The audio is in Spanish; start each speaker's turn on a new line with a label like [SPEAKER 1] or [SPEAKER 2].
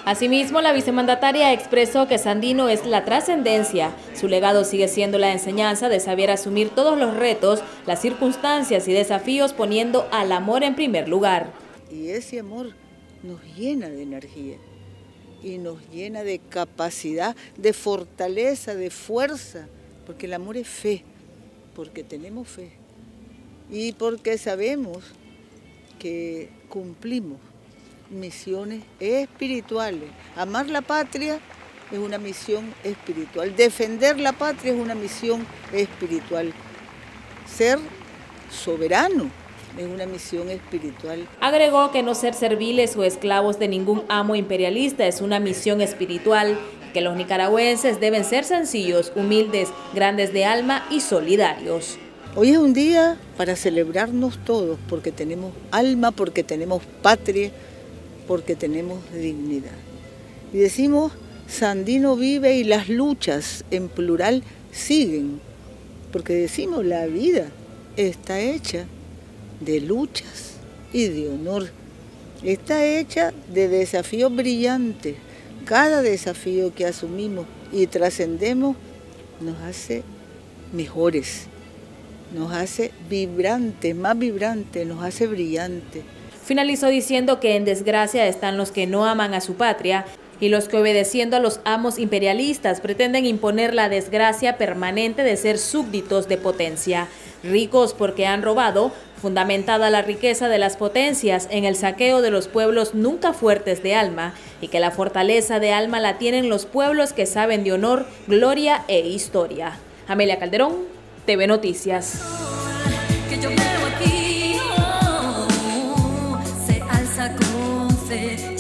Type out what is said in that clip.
[SPEAKER 1] Asimismo, la vicemandataria expresó que Sandino es la trascendencia. Su legado sigue siendo la enseñanza de saber asumir todos los retos, las circunstancias y desafíos, poniendo al amor en primer lugar.
[SPEAKER 2] Y ese amor nos llena de energía y nos llena de capacidad, de fortaleza, de fuerza, porque el amor es fe, porque tenemos fe y porque sabemos que cumplimos misiones espirituales. Amar la patria es una misión espiritual, defender la patria es una misión espiritual, ser soberano es una misión espiritual.
[SPEAKER 1] Agregó que no ser serviles o esclavos de ningún amo imperialista es una misión espiritual, que los nicaragüenses deben ser sencillos, humildes, grandes de alma y solidarios.
[SPEAKER 2] Hoy es un día para celebrarnos todos, porque tenemos alma, porque tenemos patria, porque tenemos dignidad. Y decimos, Sandino vive y las luchas en plural siguen, porque decimos, la vida está hecha de luchas y de honor. Está hecha de desafíos brillantes. Cada desafío que asumimos y trascendemos nos hace mejores, nos hace vibrantes, más vibrantes, nos hace brillantes.
[SPEAKER 1] Finalizó diciendo que en desgracia están los que no aman a su patria y los que, obedeciendo a los amos imperialistas, pretenden imponer la desgracia permanente de ser súbditos de potencia. Ricos porque han robado, fundamentada la riqueza de las potencias en el saqueo de los pueblos nunca fuertes de alma, y que la fortaleza de alma la tienen los pueblos que saben de honor, gloria e historia. Amelia Calderón, TV Noticias.
[SPEAKER 3] Que yo veo aquí, se alza con fe.